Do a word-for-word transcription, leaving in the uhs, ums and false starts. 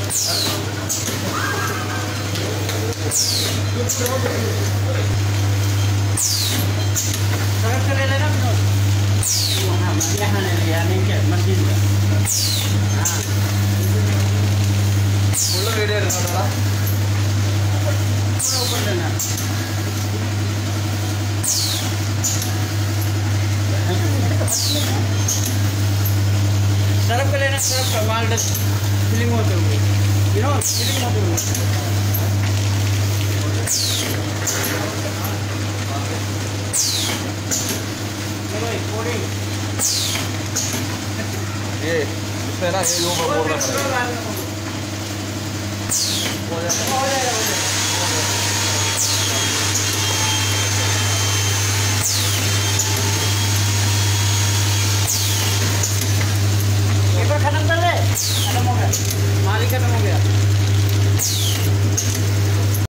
Surf का ले लेना हाँ यहाँ ले लिया नहीं क्या मशीन का हाँ फुल रेडी है थोड़ा पूरा ऊपर लेना सरफ का लेना सरफ का माल फिलिंग होते हुए यू नो फिलिंग होते हुए ये इसमें ना ये यूं बोल रहा है पेपर खत्म कर दे खत्म हो गया माल ही खत्म हो गया